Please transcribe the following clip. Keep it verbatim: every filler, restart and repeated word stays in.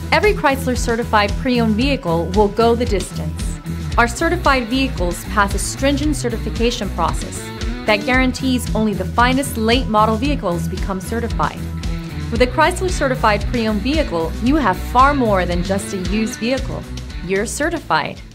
Every Chrysler certified pre-owned vehicle will go the distance. Our certified vehicles pass a stringent certification process that guarantees only the finest late model vehicles become certified. With a Chrysler certified pre-owned vehicle, you have far more than just a used vehicle. You're certified.